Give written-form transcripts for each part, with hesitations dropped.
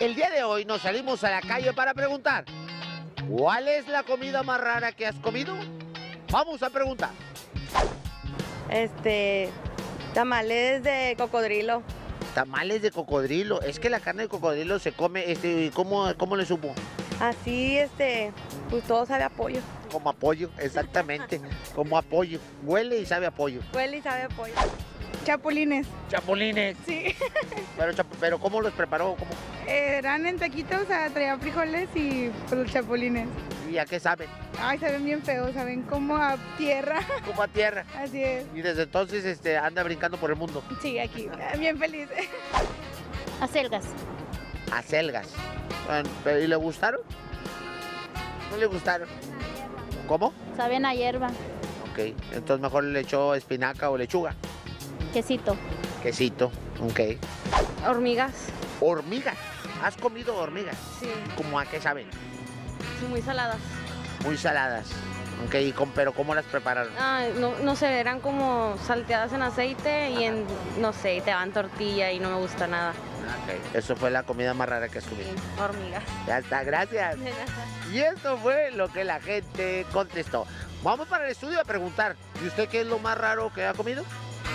El día de hoy nos salimos a la calle para preguntar, ¿cuál es la comida más rara que has comido? Vamos a preguntar. Tamales de cocodrilo. Tamales de cocodrilo. Es que la carne de cocodrilo se come, ¿cómo le supo? Así, pues todo sabe a pollo. Como a pollo, exactamente. Como a pollo. Huele y sabe a pollo. Huele y sabe a pollo. Chapulines. Chapulines. Sí. Pero ¿cómo los preparó? ¿Cómo? Eran en taquitos, o sea, traía frijoles y pues, los chapulines. ¿Y a qué saben? Ay, saben bien feos, saben como a tierra. Como a tierra. Así es. Y desde entonces anda brincando por el mundo. Sí, aquí, bien feliz. Acelgas. Acelgas. ¿Y le gustaron? ¿No le gustaron? ¿Cómo? Saben a hierba. Ok, entonces mejor le echó espinaca o lechuga. Quesito. Quesito, ok. Hormigas. ¿Hormigas? ¿Has comido hormigas? Sí. ¿Cómo a qué saben? Sí, muy saladas. Muy saladas. Ok, pero ¿cómo las prepararon? No sé, eran como salteadas en aceite y no sé, te dan tortilla y no me gusta nada. Ok, eso fue la comida más rara que has comido. Hormigas. Ya está, gracias. Y esto fue lo que la gente contestó. Vamos para el estudio a preguntar, ¿y usted qué es lo más raro que ha comido?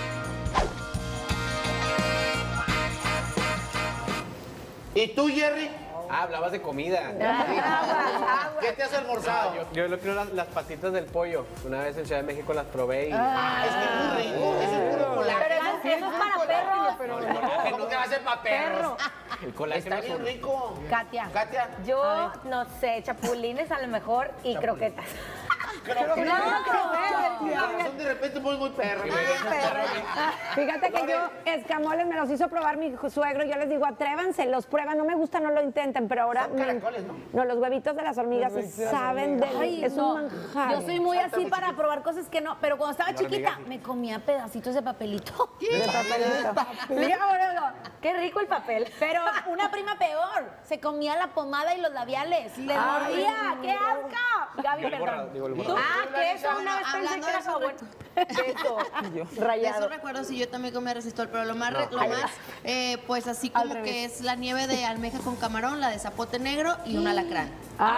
¿Y tú, Jerry? Hablabas de comida. ¿Qué te has almorzado? Yo lo quiero las patitas del pollo. Una vez en Ciudad de México las probé y... Es que es muy rico, es un puro colágeno. Eso es para perros. ¿Cómo que va a ser para perros? El colágeno Está bien rico. Katia. Katia. Yo no sé, chapulines a lo mejor y croquetas. Son de repente muy perros. Fíjate que yo, escamoles me los hizo probar mi suegro. Yo les digo, atrévanse, los prueban. No me gusta, no lo intenten. Pero ahora. Son caracoles, ¿no? No, los huevitos de las hormigas sí saben de. Ay, Es no. un manjar. Yo soy muy así para probar cosas que no, pero cuando estaba chiquita me comía pedacitos de papelito. De papelito. Qué rico el papel. Pero una prima peor, se comía la pomada y los labiales. Le mordía, ¡qué asco! Gaby, perdón. Que eso una vez pensé que era favorito. Eso, rayado. De eso recuerdo, sí, yo también comía resistol, pero lo más, pues así como que es la nieve de almeja con camarón, la de zapote negro y un alacrán.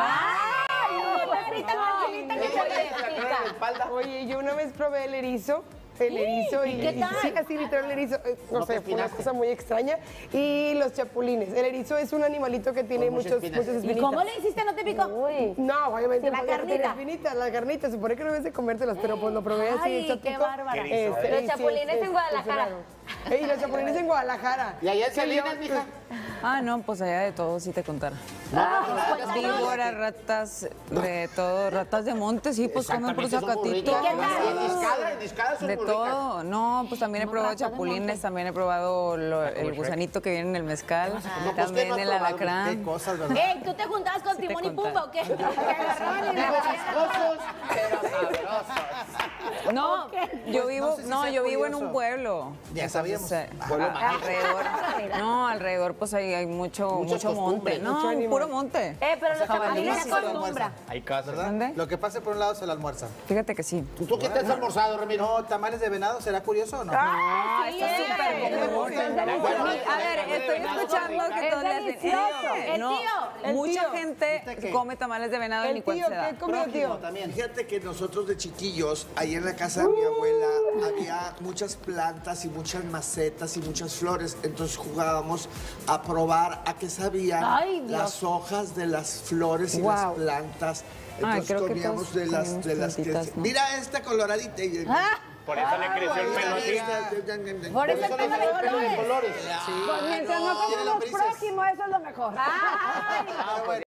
Oye, yo una vez probé el erizo. Y ¿qué tal? sí, así literal el erizo, no sé, fue una cosa muy extraña. Y los chapulines. El erizo es un animalito que tiene muchas espinitas. ¿Y cómo le hiciste? ¿No te picó? No, obviamente. La carnita. La carnita, se supone que no debes de comértelas, pero pues lo probé así. Ay, qué bárbara. Los chapulines en Guadalajara. Y los chapulines en Guadalajara. ¿Y allá en Salinas, mija? No, pues allá de todo, sí te contara. Víboras, ratas, de todo, ratas de monte, sí, pues comen por zacatito. En Discada son De muy todo, ricas. no, pues también he probado chapulines, también he probado el gusanito que viene en el mezcal, también el alacrán. Qué cosas, ¿verdad? Ey, ¿tú te juntabas con Timón y Pumba o qué? Chistosos, pero sabrosos. No, yo vivo en un pueblo. Ya sabíamos. Alrededor pues hay mucho monte, costumbres, no, puro monte. Pero los chapulines se acostumbran. Hay casas, ¿verdad? ¿Dónde? Lo que pase por un lado se lo almuerza. Fíjate que sí. ¿Tú qué te has almorzado, Ramiro? No, tamales de venado, ¿será curioso o no? No, está súper común. A ver, estoy escuchando que todos le hacen. No, mucha gente come tamales de venado y ni cuenta se da. ¿Qué comió, tío? También. Fíjate que nosotros de chiquillos, ahí en la casa de mi abuela, había muchas plantas y muchas macetas y muchas flores. Entonces jugábamos a probar a qué sabían las hojas de las flores y las plantas. Entonces creo que comíamos todos de las comíamos que... plantitas, ¿no? Mira esta coloradita. Por eso le creció el pelo así. Por eso le Colores. Pues mientras no comamos prójimo, eso es lo mejor.